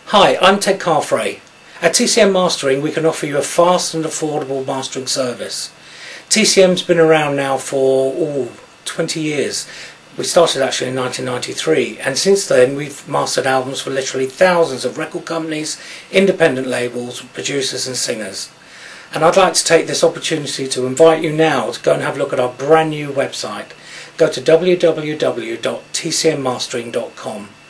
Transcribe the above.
Hi, I'm Ted Carfrae. At TCM Mastering we can offer you a fast and affordable mastering service. TCM's been around now for 20 years. We started actually in 1993, and since then we've mastered albums for literally thousands of record companies, independent labels, producers and singers. And I'd like to take this opportunity to invite you now to go and have a look at our brand new website. Go to www.tcmmastering.com.